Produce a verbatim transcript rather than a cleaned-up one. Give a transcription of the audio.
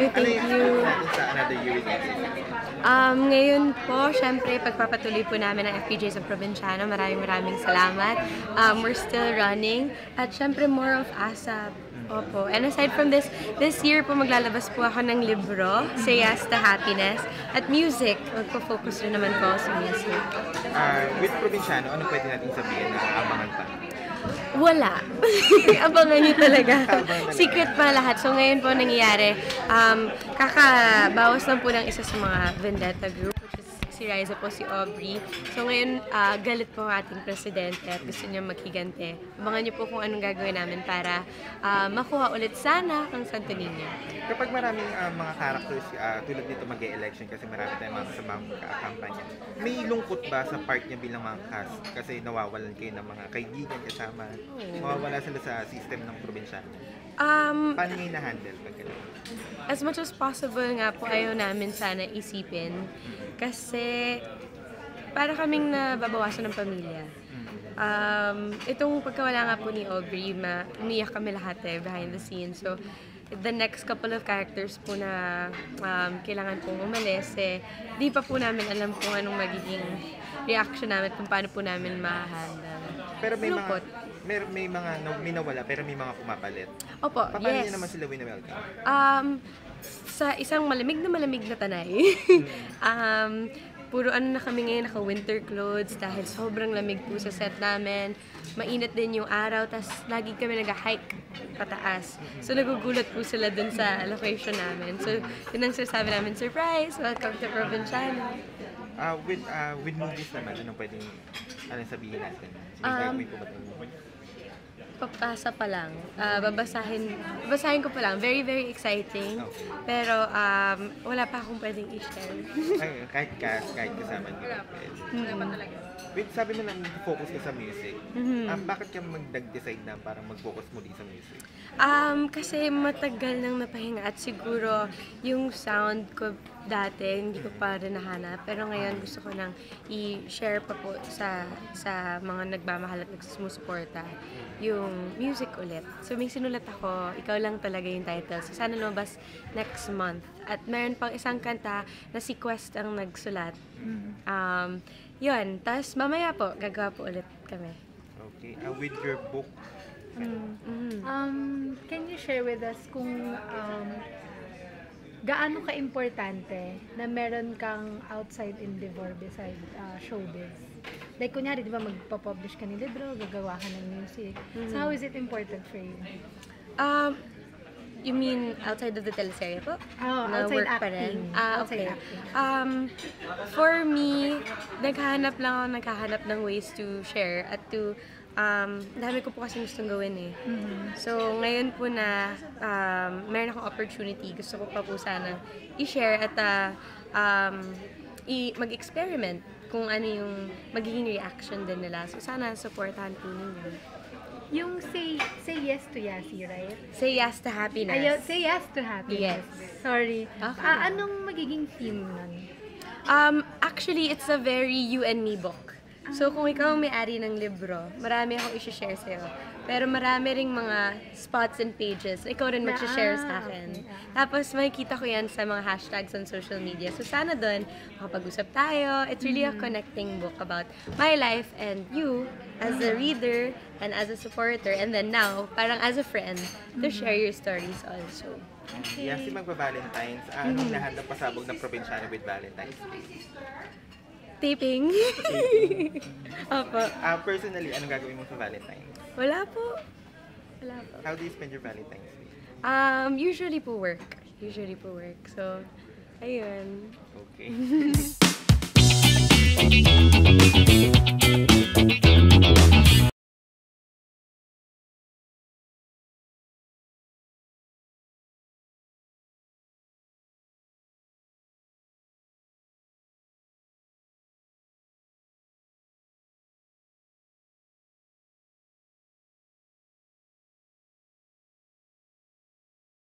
you, thank Ano you. yung natin sa Another Year with F P J? Um, ngayon po, syempre, pagpapatuloy po namin ang F P J sa Provinciano. Maraming maraming salamat. Um, we're still running. At syempre, more of ASAP. Opo. And aside from this, this year po maglalabas po ako ng libro, Say Yes to Happiness, at music. Magpo-focus rin naman po ako sa music. Uh, with Provinciano, ano pwede natin sabihin na abangan pa? Wala. Abangan niyo talaga. Secret pa lahat. So ngayon po nangyayari, um, kakabawas lang po ng isa sa mga Vendetta group, which is si Riza po, si Aubrey. So ngayon, uh, galit po ang ating presidente at gusto niya maghigante. Abangan niyo po kung anong gagawin namin para uh, makuha ulit sana ang Santo Niño. Kapag maraming uh, mga characters uh, tulad dito mag-e-election kasi marami tayong mga kasamang kampanya, may lungkot ba sa part niya bilang mga cast? Kasi nawawalan kayo ng mga kaibigan kasama, mawawala sila sa system ng probinsyano. Um, Paano niyo na-handle pag gano'n? As much as possible nga po, ayaw namin sana isipin. Kasi para kaming nababawasan ng pamilya. Um, itong pagkawala nga po ni Aubrey, ma umiyak kami lahat eh, behind the scenes. So, the next couple of characters po na um, kailangan pong umalis, eh, di pa po namin alam kung anong magiging reaction namin, kung paano po namin ma-handle. Pero may Lungkot. mga may, may mga no, may nawala pero may mga pumapalit. Opo, Paano yes. niyo naman sila wini-welcome? Um, sa isang malamig na malamig na tanay, um, puro ano na kami ngayon, naka-winter clothes dahil sobrang lamig po sa set namin. Mainit din yung araw, tas lagi kami nag-hike pataas. So nagugulat po sila dun sa location namin. So yun ang sinasabi namin, surprise! Welcome to Provinciano! Uh, with uh, with movies naman, anong pwedeng anong sabihin natin? May Um, gagawin po ba tayo? Papasa pa lang. Uh, babasahin, babasahin ko pa lang. Very, very exciting. Okay. Pero um, wala pa akong pwedeng i-share. Ay, kahit cast, kahit kasama niyo. Hmm. Wait, sabi mo na focus ka sa music. Mhm. Um, bakit ka mag-decide na parang mag-focus muli sa music? Um, kasi matagal nang napahinga at siguro yung sound ko dati hindi ko pa rin nahanap. Pero ngayon gusto ko nang i-share pa po sa sa mga nagmamahal at nagsusumusuporta yung music ulit. So may sinulat ako, Ikaw Lang Talaga yung title. So sana lumabas next month. At meron pang isang kanta na si Quest ang nagsulat. Um, yun. Tapos mamaya po, gagawa po ulit kami. Okay. Uh, with your book, Mm-hmm. Um, can you share with us kung um, gaano ka-importante na meron kang outside endeavor beside uh, showbiz? Like, kunyari, di ba, magpa-publish ka ng libro, gagawa ka ng music. Mm-hmm. So, how is it important for you? Um, you mean outside of the teleserye po? Oh, Na outside work pa rin? acting. Ah, Outside okay. acting. Um, for me, naghahanap lang ako, naghahanap ng ways to share at to Um, dami ko po kasi gustong gawin eh. Mm-hmm. So, ngayon po na um, meron akong opportunity, gusto ko pa po sana i-share at uh, um, i- mag-experiment kung ano yung magiging reaction din nila. So, sana supportahan po ninyo. Yung say say yes to Yasi, right? Say yes to happiness. Ayaw, say yes to happiness. Yes. Sorry. Okay. Ah, anong magiging theme nun? Um, actually, it's a very you and me book. So, kung ikaw ang may-ari ng libro, marami akong i-share sa'yo. Pero marami ring mga spots and pages na ikaw rin mag-share sa akin. Tapos, makikita ko yan sa mga hashtags on social media. So, sana doon, makapag-usap tayo. It's really a connecting book about my life and you as a reader and as a supporter. And then now, parang as a friend, to share your stories also. okay. Yasi magpa-Valentine's. Uh, anong nahandang pasabog ng probinsyano with Valentine's Day? Taping. Opo. Uh, personally, anong gagawin mo sa Valentine's? Wala po. Wala po. How do you spend your Valentine's Day? Um, usually po work. Usually po work. So, ayun. Okay.